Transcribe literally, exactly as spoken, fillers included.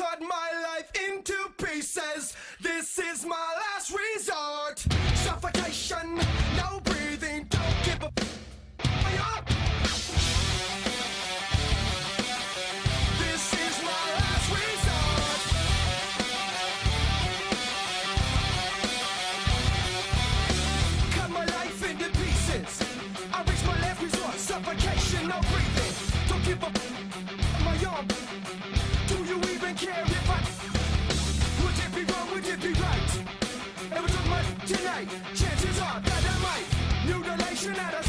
cut my life into pieces. This is my last resort. Suffocation, no breathing, don't give a up. This is my last resort. Cut my life into pieces. I reach my last resort. Suffocation, no breathing, don't give a my arm. Do you even care if I would it be wrong, would it be right? It was on my tonight. Chances are that I might mutilation at a